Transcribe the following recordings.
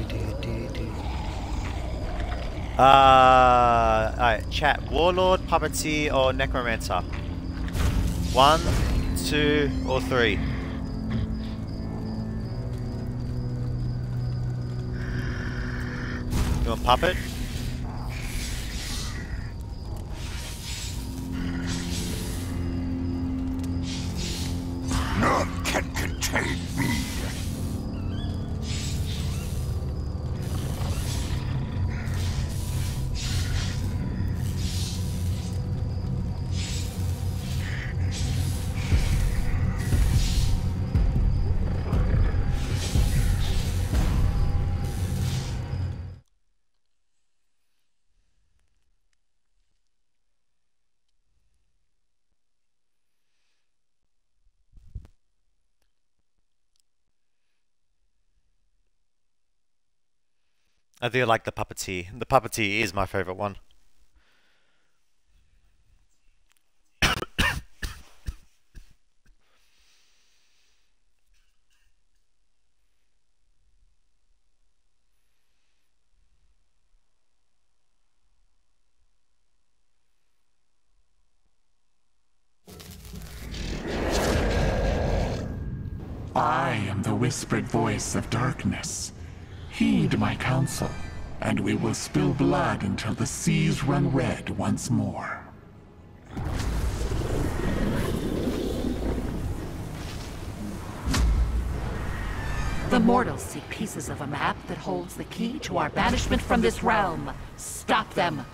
Alright, chat. Warlord, Puppeteer, or Necromancer? 1, 2, or 3? You want Puppet? None can contain me. I do like the Puppeteer. The Puppeteer is my favourite one. I am the whispered voice of darkness. Heed my counsel, and we will spill blood until the seas run red once more. The mortals seek pieces of a map that holds the key to our banishment from this realm. Stop them!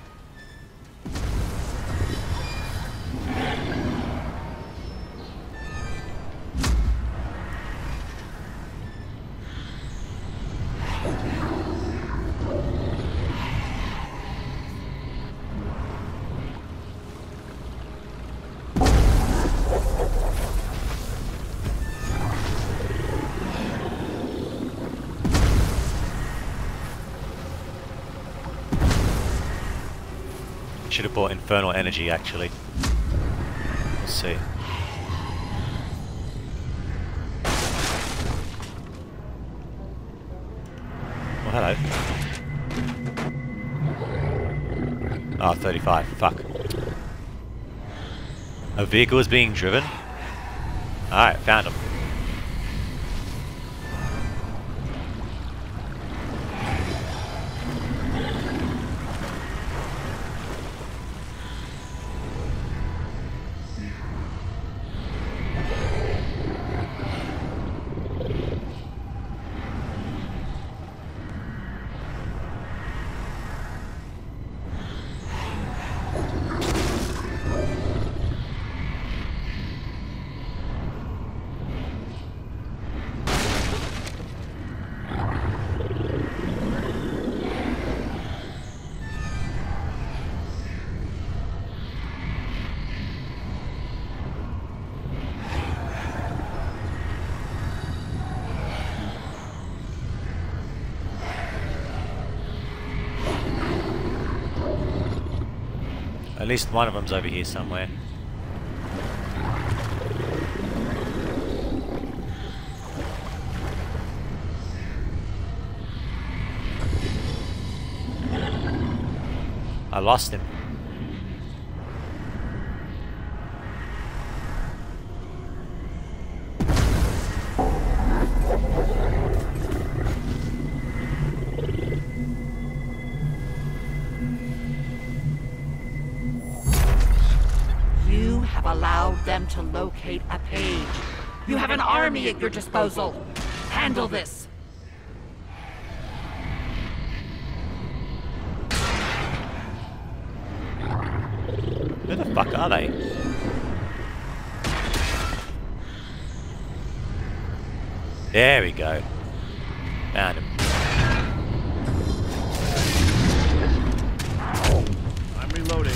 Should have bought Infernal Energy actually. Let's see. Oh, hello. Oh, 35. Fuck. A vehicle is being driven? Alright, found him. At least one of them's over here somewhere. I lost him. You have allowed them to locate a page. You have an army at your disposal. Handle this. Where the fuck are they? There we go. Found him. I'm reloading.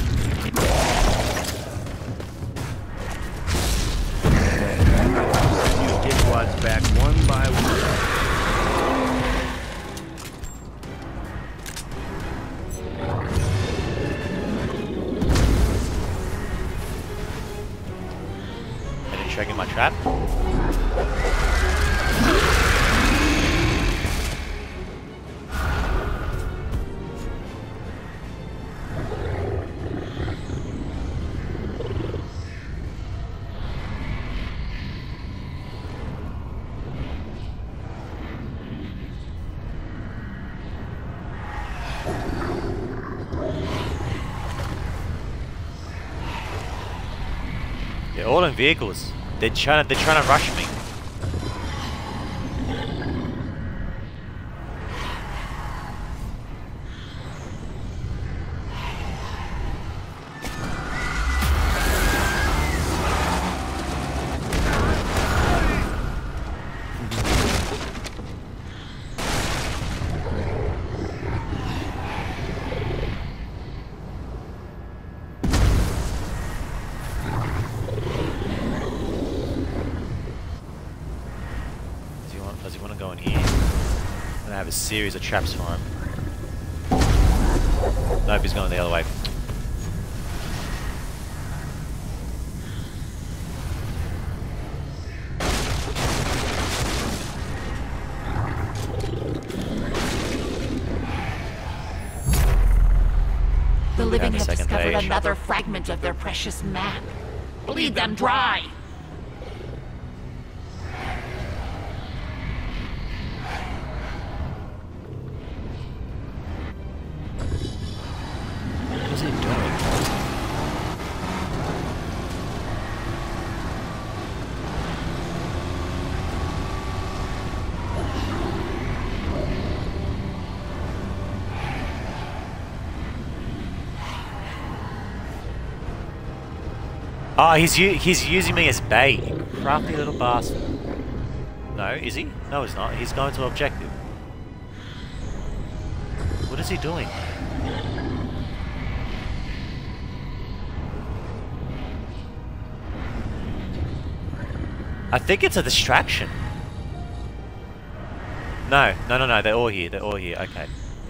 You dipwads back one by one. Checking my trap. They're all in vehicles. They're trying to rush me. Does he want to go in here? I'm gonna have a series of traps for him. Nope, he's going the other way. The living have second discovered page. another fragment of their precious map. Bleed them dry! What is he doing? Oh, he's using me as bait, you crafty little bastard. No, is he? No, he's not. He's going to objective. What is he doing? I think it's a distraction. No, they're all here. They're all here. Okay.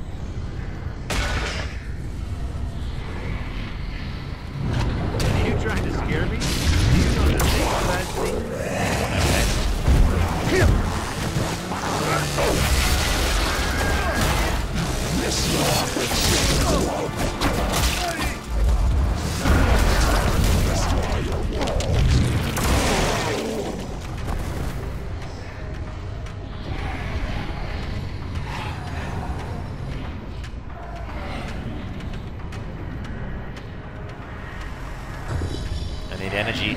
Are you trying to scare me? You know the thing of that thing? I need energy.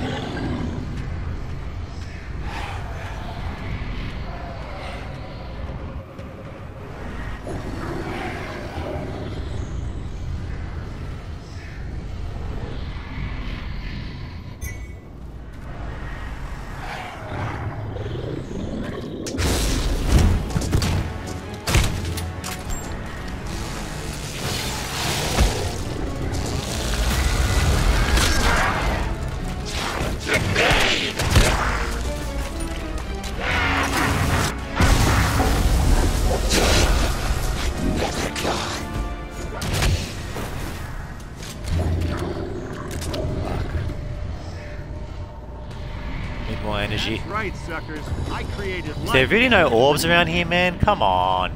Need more energy. That's right, suckers. I created Is there really no orbs around here, man? Come on.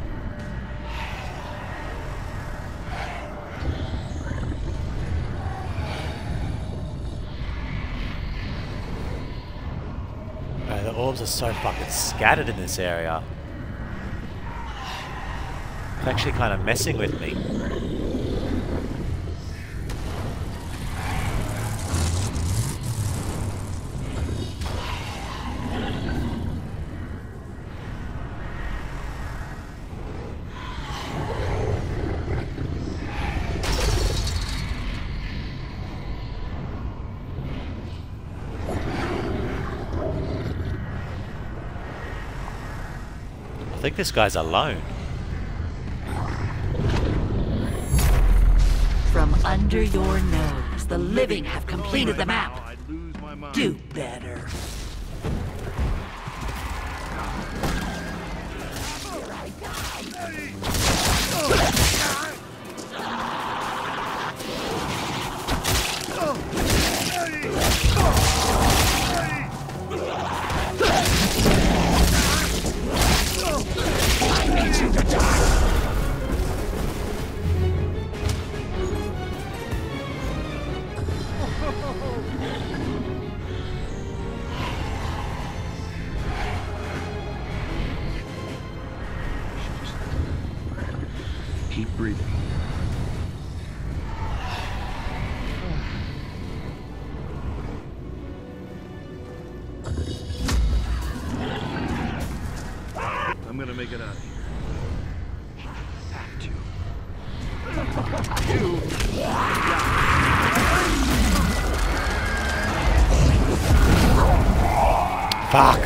Bro, the orbs are so fucking scattered in this area. It's actually kind of messing with me. I think this guy's alone. From under your nose, the living have completed the map. I'd lose my mind. Do better. Keep breathing. I'm gonna make it out of here. Have to. Fuck.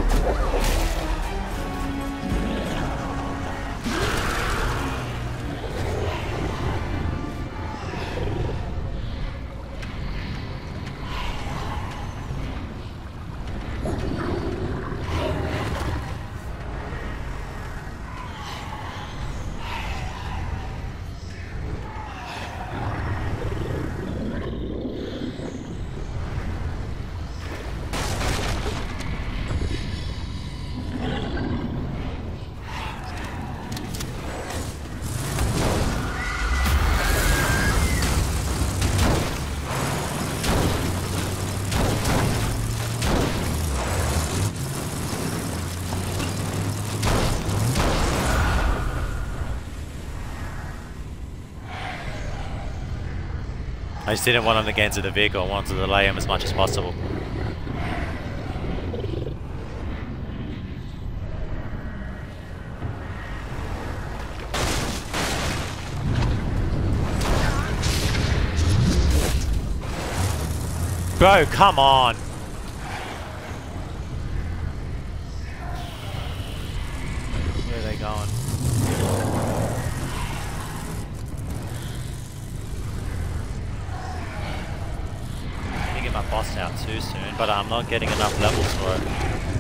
I just didn't want him to get into the vehicle. I wanted to delay him as much as possible. Bro, come on! Where are they going? Get my boss out too soon, but I'm not getting enough levels for it.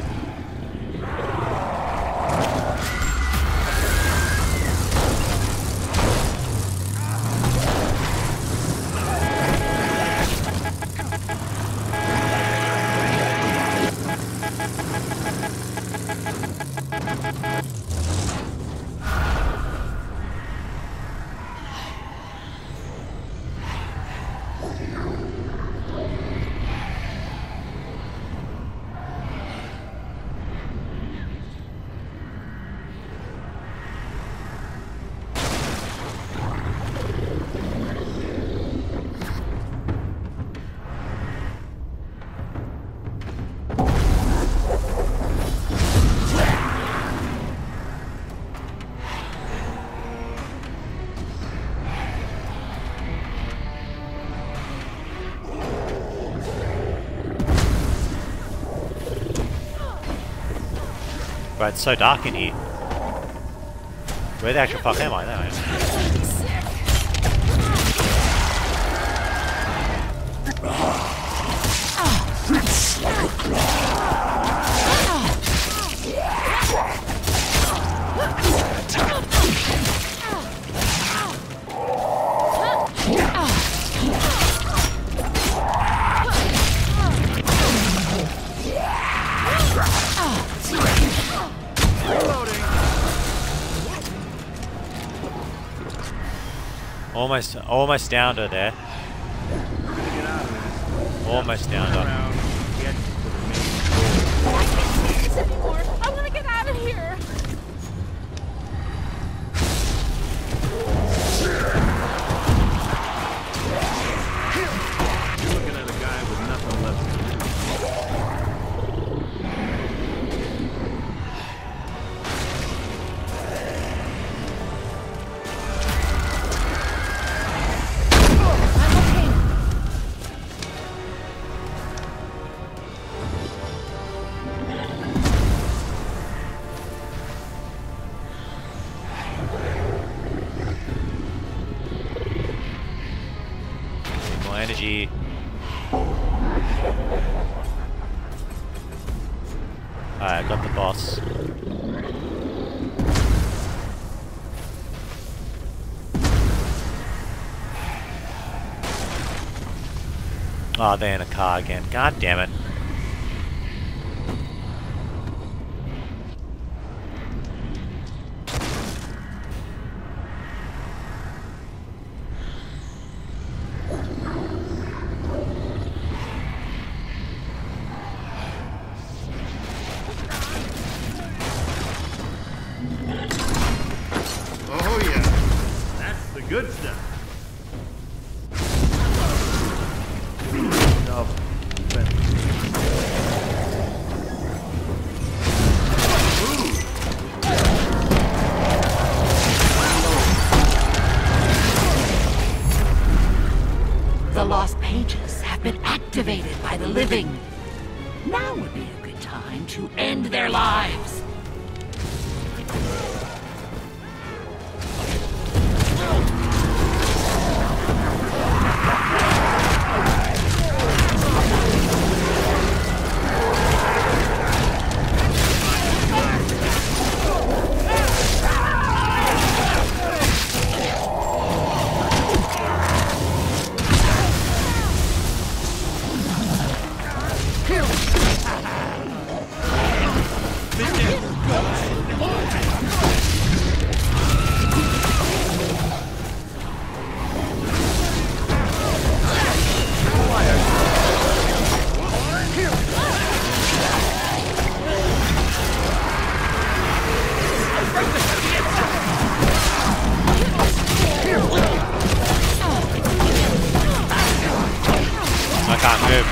Bro, it's so dark in here. Where the actual fuck am I? There I am. Almost down to there. Almost down to. I can't take this anymore. I want to get out of here. You're looking at a guy with nothing left to do. Energy. Alright, I got the boss. Oh, they're in a car again. God damn it. Good stuff. No, living. Now would be a good time to end their lives. I can't move.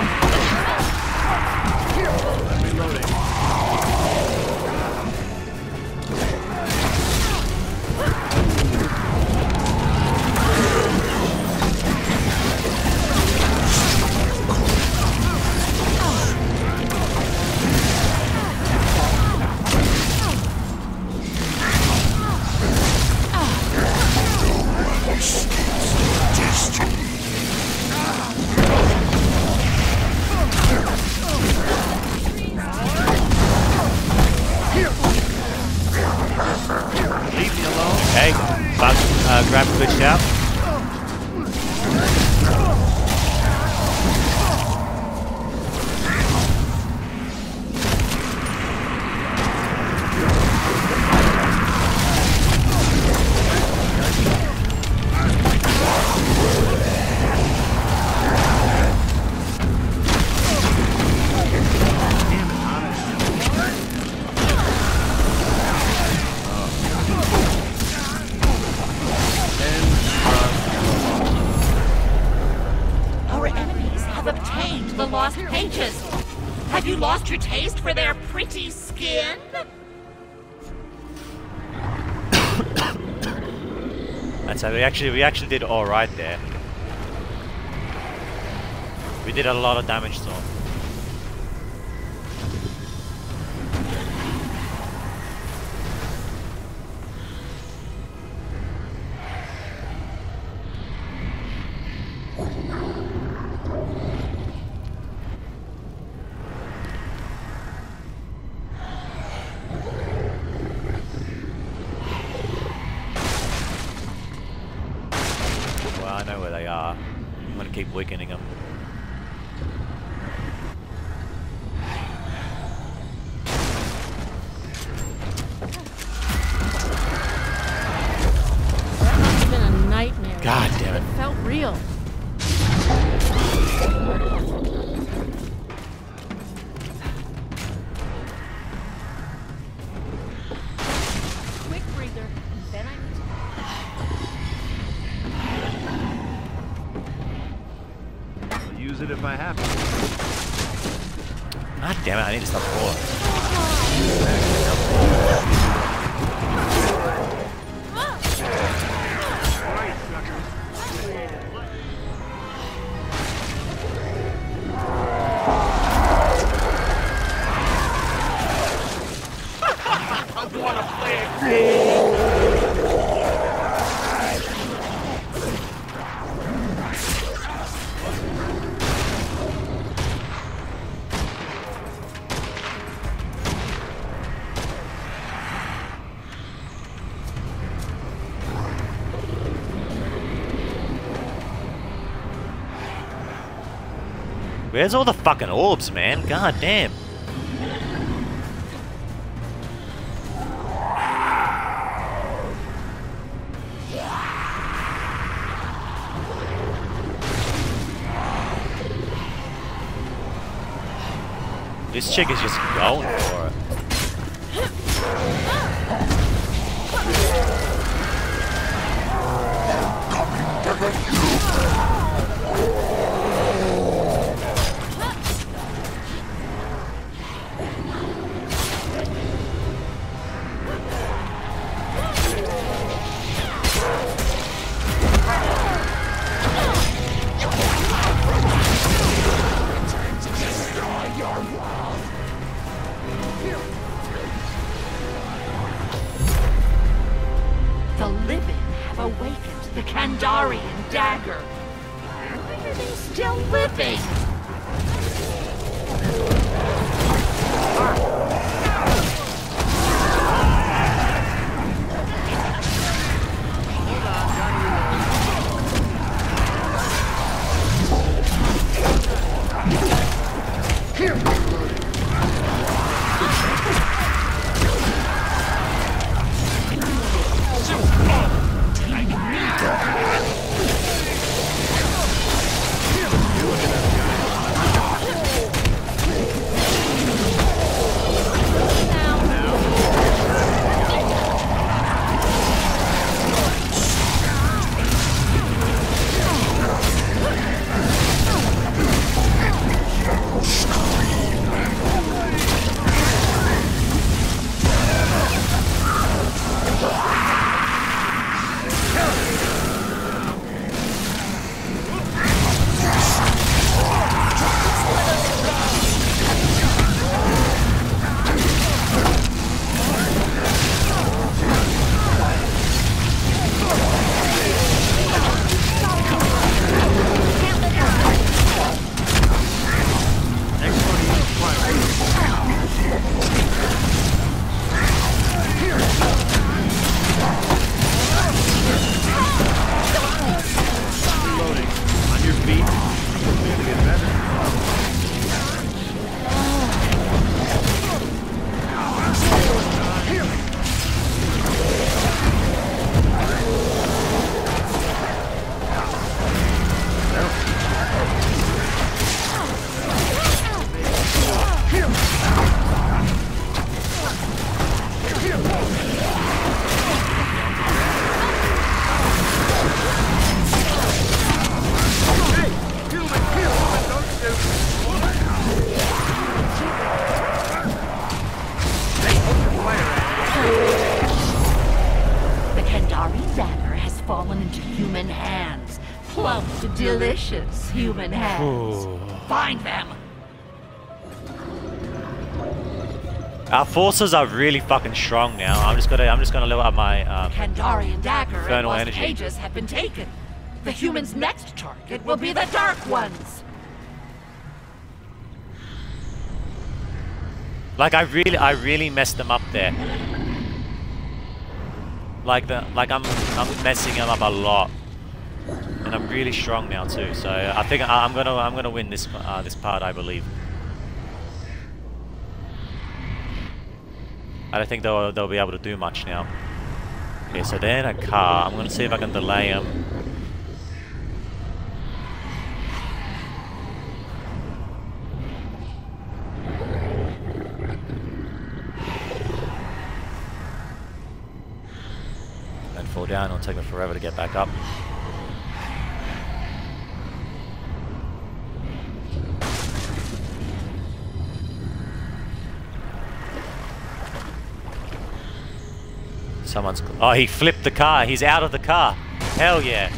Leave me alone. Okay, Bug grab glitched out. Our enemies have obtained the lost pages. Have you lost your taste for their pretty skin? And so we actually did all right there. We did a lot of damage to him. Well, I know where they are. I'm gonna keep weakening them. That must have been a nightmare. God damn it. It felt real. Quick breather, and then I need to... I'll use it if I have to. God damn it, I need to stop falling. Right, suckers. Where's all the fucking orbs, man? God damn. This chick is just going for it. The Kandarian dagger. Why are they still living? Delicious human hands. Find them. Our forces are really fucking strong now. I'm just gonna level up my Kandarian dagger and infernal lost energy. pages have been taken. The humans' next target will be the Dark Ones. Like I really messed them up there. I'm messing them up a lot. And I'm really strong now too, so I think I'm gonna win this this part, I believe. I don't think they'll be able to do much now. Okay, so they're in a car. I'm gonna see if I can delay them. And fall down. It'll take me forever to get back up. Someone's... Oh, he flipped the car. He's out of the car. Hell yeah.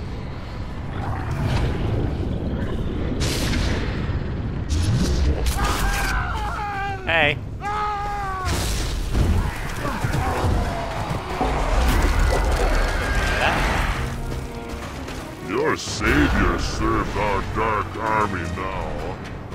Hey. Your savior serves our dark army now.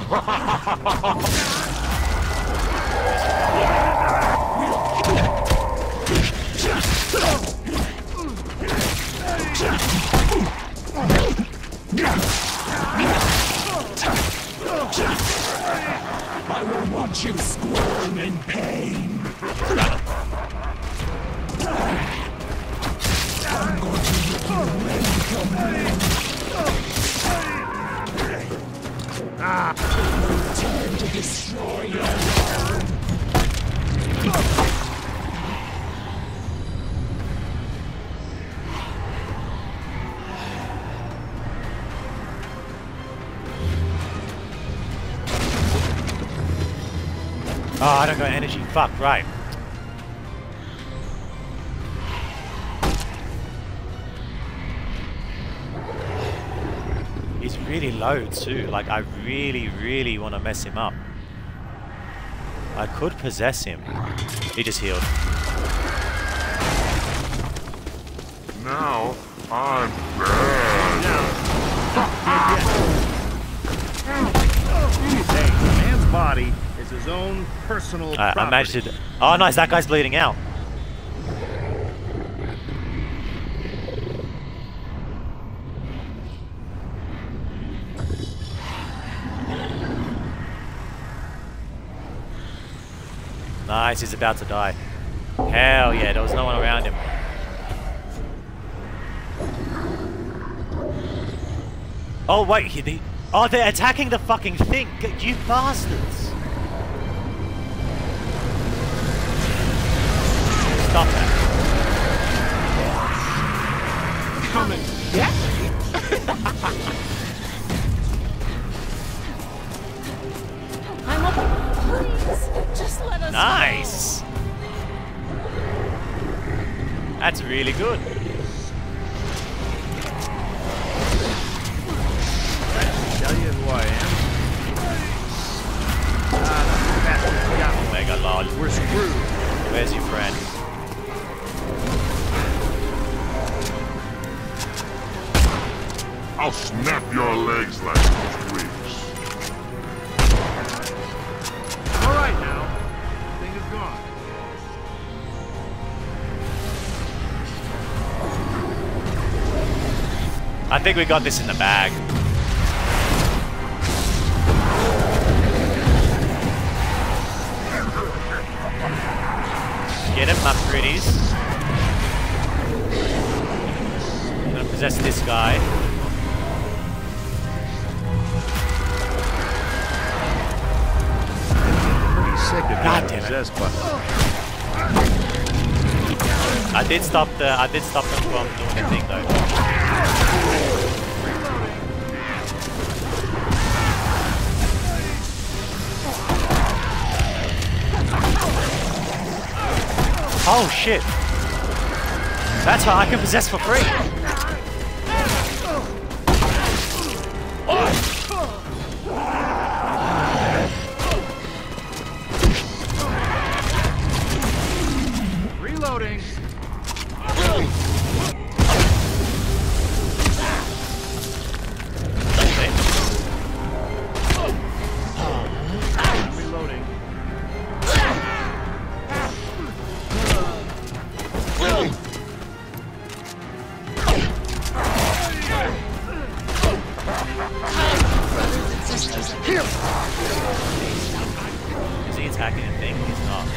I will watch you squirm in pain. I'm going to rip you limb from limb. Return to destroy your world. Oh, I don't got energy. Fuck, right. He's really low too. Like, I really want to mess him up. I could possess him. He just healed. Now, I'm bad. Hey, a man's body is his own personal property. I managed to... Oh, nice. That guy's bleeding out. Nice, he's about to die. Hell yeah, there was no one around him. Oh wait, oh, they're attacking the fucking thing! You bastards! Stop that. Coming. Yeah? I'm up. Please, just let us Nice! That's really good. Tell you who I am. Bastard got me. Mega lol. We're screwed. Where's your friend? I'll snap your legs like twigs. All right now. The thing is gone. I think we got this in the bag. Get him, my pretties. I'm gonna possess this guy. Pretty sick of God being damn it. possessed by. I did stop them from doing the thing though. Oh shit! That's how I can possess for free! Reloading. Reloading. Is he attacking a thing? He's not.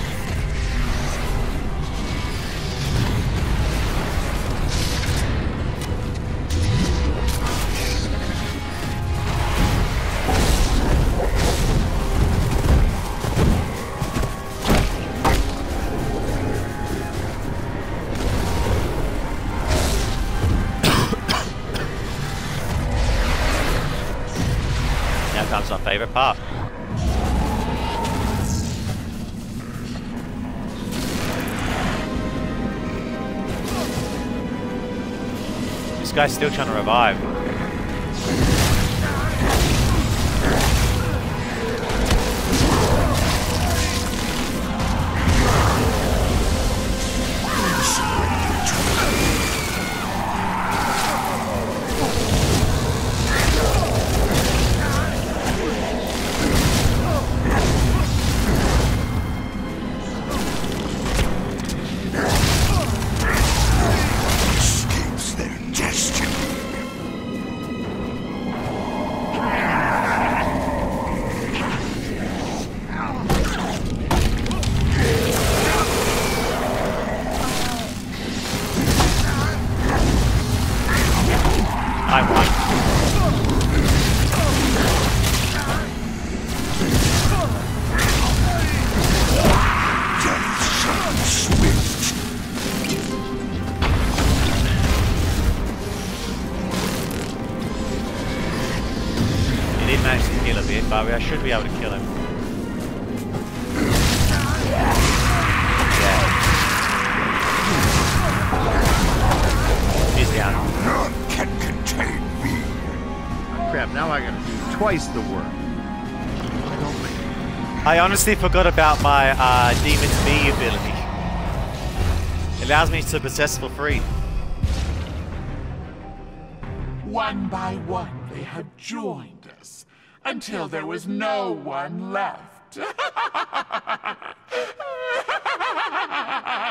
Now comes my favorite part. This guy's still trying to revive. Escapes their destiny. I won. Death swift. He did manage to kill a bit, but I should be able to kill him. Yeah. He's down. None can contain me. Crap, now I gotta do twice the work. I honestly forgot about my Demon's B ability. It allows me to possess for free. One by one, they have joined us, until there was no one left.